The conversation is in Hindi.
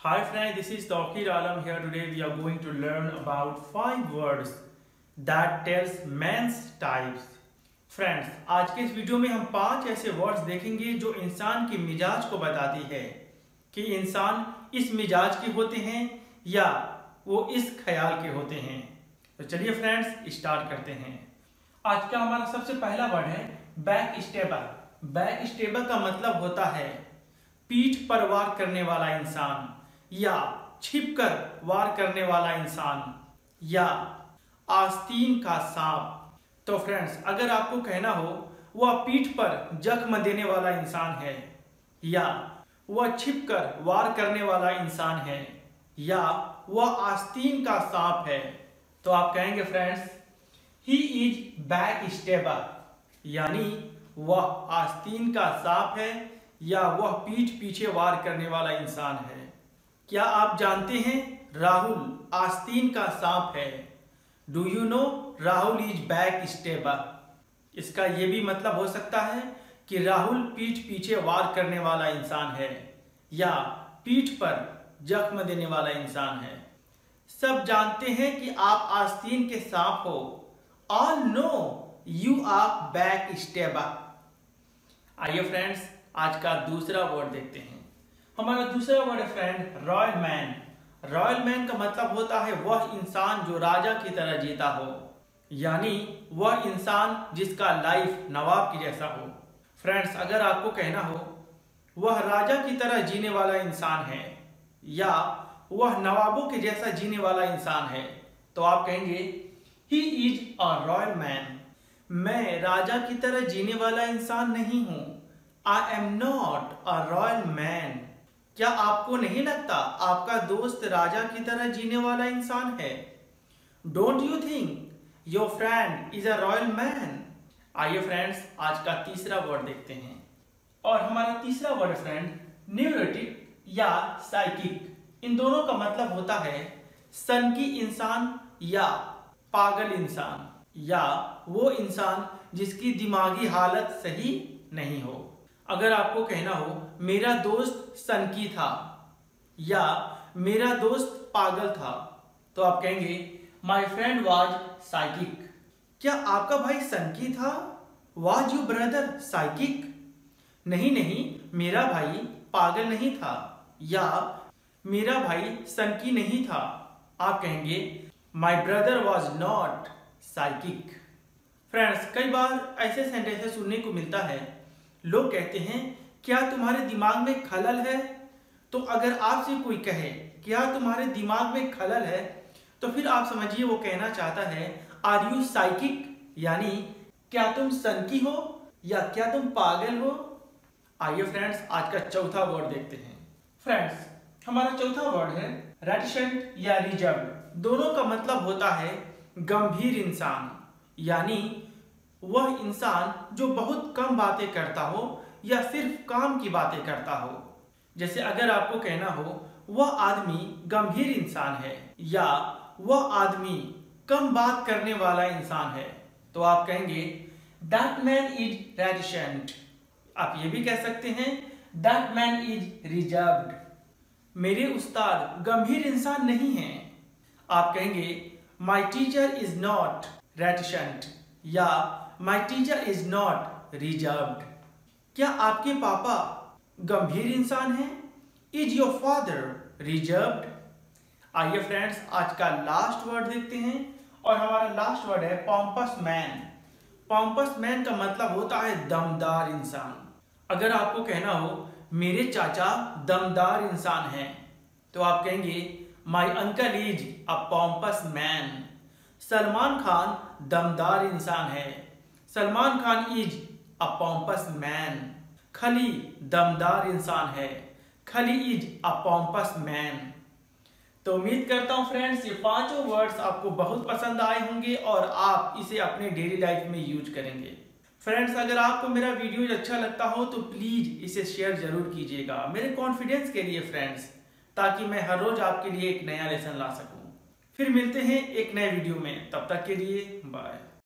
Hi friends, this is Tawqir Alam here. Today we are going to learn about 5 words that tells men's types. Friends, आज के इस वीडियो में हम 5 ऐसे वर्ड्स देखेंगे जो इंसान के मिजाज को बताती है कि इंसान इस मिजाज के होते हैं या वो इस ख्याल के होते हैं। तो चलिए फ्रेंड्स स्टार्ट करते हैं। आज का हमारा सबसे पहला वर्ड है बैक स्टेबल। बैक स्टेबल का मतलब होता है पीठ पर वार करने वाला इंसान या छिपकर वार करने वाला इंसान या आस्तीन का सांप। तो फ्रेंड्स, अगर आपको कहना हो वह पीठ पर जख्म देने वाला इंसान है या वह छिपकर वार करने वाला इंसान है या वह आस्तीन का सांप है, तो आप कहेंगे friends he is back stable, यानी वह आस्तीन का सांप है या वह पीठ पीछे वार करने वाला इंसान है। क्या आप जानते हैं राहुल आस्तीन का सांप है? Do you know Rahul is back stable. इसका यह भी मतलब हो सकता है कि राहुल पीठ पीछे वार करने वाला इंसान है या पीठ पर जख्म देने वाला इंसान है। सब जानते हैं कि आप आस्तीन के सांप हो। All know you are back stable. आइए फ्रेंड्स, आज का दूसरा वर्ड देखते हैं। हमारा दूसरा वर्ड है friend royal man. Royal man का मतलब होता है वह इंसान जो राजा की तरह जीता हो, यानी वह इंसान जिसका लाइफ नवाब की जैसा हो। फ्रेंड्स, अगर आपको कहना हो वह राजा की तरह जीने वाला इंसान है या वह नवाबों के जैसा जीने वाला इंसान है, तो आप कहेंगे he is a royal man. मैं राजा की तरह जीने वाला इंसान नहीं हूं। I am not a royal man. क्या आपको नहीं लगता आपका दोस्त राजा की तरह जीने वाला इंसान है? Don't you think your friend is a royal man? आइए फ्रेंड्स, आज का तीसरा वर्ड देखते हैं। और हमारा तीसरा वर्ड फ्रेंड न्यूरोटिक या साइकिक। इन दोनों का मतलब होता है सनकी इंसान या पागल इंसान या वो इंसान जिसकी दिमागी हालत सही नहीं हो। अगर आपको कहना हो मेरा दोस्त सनकी था या मेरा दोस्त पागल था, तो आप कहेंगे माई फ्रेंड वाज साइकिक। क्या आपका भाई सनकी था? Was you brother psychic? नहीं, मेरा भाई पागल नहीं था या मेरा भाई सनकी नहीं था। आप कहेंगे my brother was not psychic. Friends, कई बार ऐसे सेंटेंसेस सुनने को मिलता है, लोग कहते हैं क्या तुम्हारे दिमाग में खलल है? तो अगर आपसे कोई कहे क्या तुम्हारे दिमाग में खलल है, तो फिर आप समझिए वो कहना चाहता है आर यू साइकिक, यानी क्या तुम सनकी हो या क्या तुम पागल हो। आइए फ्रेंड्स, आज का चौथा वर्ड देखते हैं। फ्रेंड्स, हमारा चौथा वर्ड है रेटिसेंट या रिजर्व्ड। दोनों का मतलब होता है गंभीर इंसान, यानी वह इंसान जो बहुत कम बातें करता हो या सिर्फ काम की बातें करता हो। जैसे अगर आपको कहना हो वह आदमी गंभीर इंसान है या वह आदमी कम बात करने वाला इंसान है, तो आप कहेंगे दैट मैन इज रेटिसेंट। आप ये भी कह सकते हैं दैट मैन इज रिजर्व्ड। मेरे उस्ताद गंभीर इंसान नहीं हैं। आप कहेंगे my teacher is not reticent या my teacher is not reserved. क्या आपके पापा गंभीर इंसान हैं? Is your father reserved? आइए फ्रेंड्स, आज का लास्ट वर्ड देखते हैं। और हमारा लास्ट वर्ड है पॉम्पस मैन। पॉम्पस मैन का मतलब होता है दमदार इंसान। अगर आपको कहना हो मेरे चाचा दमदार इंसान हैं, तो आप कहेंगे my uncle is a pompous man. Salman Khan दमदार इंसान है। Salman Khan is a pompous man. Khali दमदार इंसान है। खली इज अ पॉम्पस मैन। तो उम्मीद करता हूं फ्रेंड्स ये 5 वर्ड्स आपको बहुत पसंद आए होंगे और आप इसे अपने डेली लाइफ में यूज करेंगे। फ्रेंड्स, अगर आपको मेरा वीडियो अच्छा लगता हो तो प्लीज इसे शेयर जरूर कीजिएगा मेरे कॉन्फिडेंस के लिए फ्रेंड्स, ताकि मैं हर रोज आपके लिए एक नया लेसन ला सकूं। फिर मिलते हैं एक नए वीडियो में, तब तक के लिए बाय।